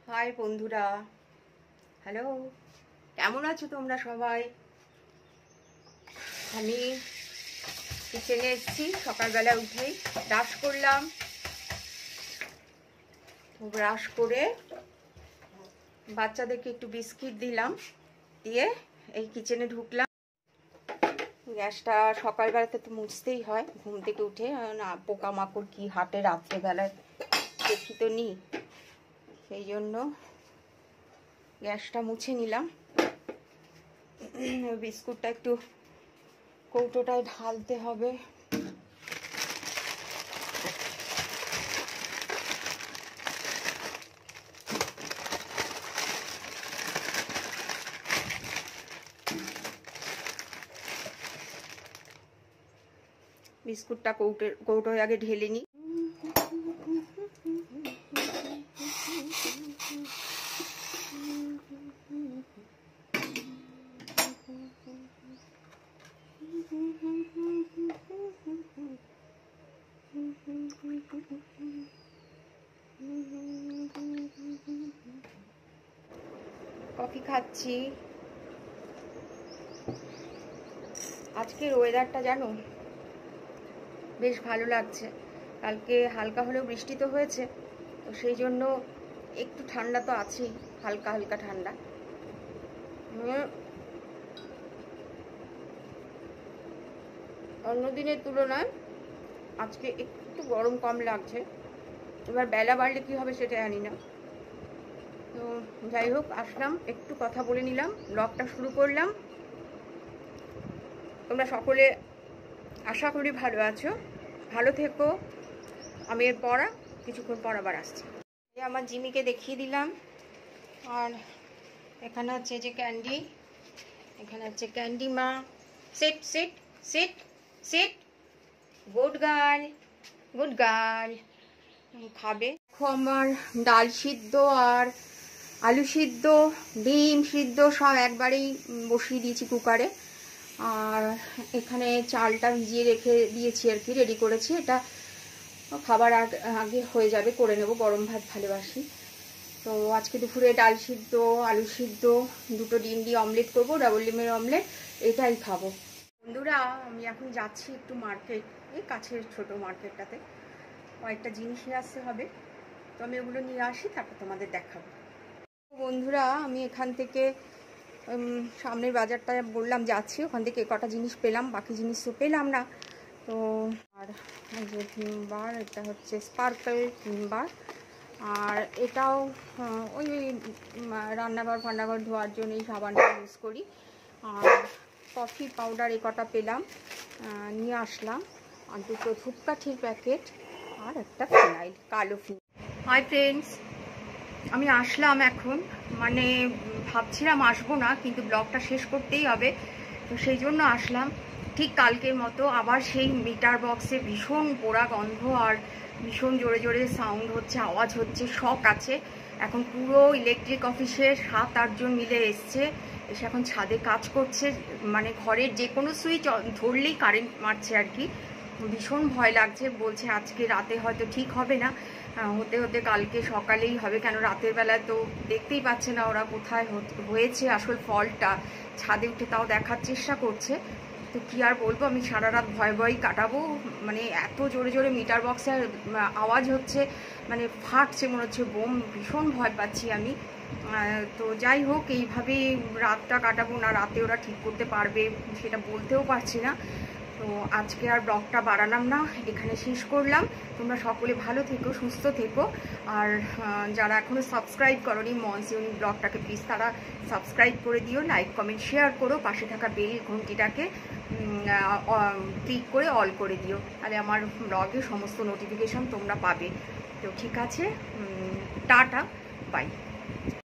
High বন্ধুরা, hello, কেমন আছো তোমরা সবাই? আমি কিচেনে এসেছি। সকালবেলা উঠেই ব্রাশ করলাম। ব্রাশ করে বাচ্চাদেরকে একটু বিস্কিট দিলাম, দিয়ে এই কিচেনে ঢুকলাম। গ্যাসটা সকালবেলাতে তো মুছতেই হয়, ঘুম থেকে উঠে। না পোকামাকড় কি হাটে রাত্রেবেলায় দেখি তো নি, সেই জন্য গ্যাসটা মুছে নিলাম। বিস্কুটটা একটু কৌটোটায় ঢালতে হবে। বিস্কুটটা কৌটোয় আগে ঢেলে নিই। কফি খাচ্ছি। আজকের ওয়েদারটা জানো বেশ ভালো লাগছে। কালকে হালকা হলেও বৃষ্টি তো হয়েছে, তো সেই জন্য একটু ঠান্ডা তো আছেই, হালকা হালকা ঠান্ডা। অন্য দিনের তুলনায় আজকে একটু গরম কম লাগছে। এবার বেলা বাড়লে কি হবে সেটা জানি না। তো যাই হোক, আসলাম, একটু কথা বলে নিলাম, ব্লগটা শুরু করলাম। তোমরা সকলে আশা করি ভালো আছো, ভালো থেকো। আমি এর কিছুক্ষণ পর আবার আসছি। আমার জিমিকে দেখিয়ে দিলাম। আর এখানে হচ্ছে যে ক্যান্ডি, এখানে হচ্ছে ক্যান্ডি মা। Sit sit sit sit, good girl, good girl. খাবে। দেখো আমার ডাল সিদ্ধ আর আলু সিদ্ধ, ডিম সিদ্ধ সব একবারেই বসিয়ে দিয়েছি কুকারে। আর এখানে চালটা ভিজিয়ে রেখে দিয়েছি আর কি, রেডি করেছি। এটা খাবার আগে হয়ে যাবে, করে নেব। গরম ভাত ভালোবাসি। তো আজকে দুপুরে ডাল সিদ্ধ, আলু সিদ্ধ, দুটো ডিম দিয়ে অমলেট করবো, ডাবল ডিমের অমলেট, এটাই খাবো। বন্ধুরা, আমি এখন যাচ্ছি একটু মার্কেট, এই কাছের ছোট মার্কেটটাতে কয়েকটা জিনিস নিয়ে আসতে হবে। তো আমি ওগুলো নিয়ে আসি, তারপর তোমাদের দেখাবো। বন্ধুরা, আমি এখান থেকে সামনের বাজারটা বললাম যাচ্ছি, ওখান থেকে কটা জিনিস পেলাম, বাকি জিনিস তো পেলাম না। তো আর এই যে ভিমবার, এটা হচ্ছে স্পার্কেল ভিমবার। আর এটাও ওই রান্নাঘর ফান্নাঘর ধোয়ার জন্য এই সাবানটা ইউজ করি। আর কফি পাউডার এই কটা পেলাম, নিয়ে আসলাম। আর দুটো ধূপকাঠির প্যাকেট, আর একটা ফিনাইল, কালো ফিনাইল। হাই ফ্রেন্ডস, আমি আসলাম এখন। মানে ভাবছিলাম আসবো না, কিন্তু ব্লগটা শেষ করতেই হবে, তো সেই জন্য আসলাম। ঠিক কালকের মতো আবার সেই মিটার বক্সে ভীষণ পোড়া গন্ধ, আর ভীষণ জোরে জোরে সাউন্ড হচ্ছে, আওয়াজ হচ্ছে, শক আছে। এখন পুরো ইলেকট্রিক অফিসের 7-8 জন মিলে এসছে, এসে এখন ছাদে কাজ করছে। মানে ঘরের যে কোনো সুইচ ধরলেই কারেন্ট মারছে আর কি। ভীষণ ভয় লাগছে। বলছে আজকে রাতে হয়তো ঠিক হবে না, হতে হতে কালকে সকালেই হবে। কেন রাতের বেলায় তো দেখতেই পাচ্ছে না ওরা কোথায় হয়েছে আসল ফল্টটা। ছাদে উঠে তাও দেখার চেষ্টা করছে। তো কি আর বলবো, আমি সারা রাত ভয় ভয় কাটাবো। মানে এত জোরে জোরে মিটার বক্সের আওয়াজ হচ্ছে, মানে ফাটছে মনে হচ্ছে বোম। ভীষণ ভয় পাচ্ছি আমি। তো যাই হোক, এইভাবেই রাতটা কাটাবো। না রাতে ওরা ঠিক করতে পারবে সেটা বলতেও পারছি না। তো আজকে আর ব্লগটা বাড়ালাম না, এখানে শেষ করলাম। তোমরা সকলে ভালো থেকো, সুস্থ থেকো। আর যারা এখনও সাবস্ক্রাইব করোনি মনসিউনি ব্লগটাকে, প্লিজ তারা সাবস্ক্রাইব করে দিও, লাইক কমেন্ট শেয়ার করো, পাশে থাকা বেল ঘন্টিটাকে ক্লিক করে অল করে দিও, তাহলে আমার ব্লগে সমস্ত নোটিফিকেশন তোমরা পাবে। তো ঠিক আছে, টাটা, বাই।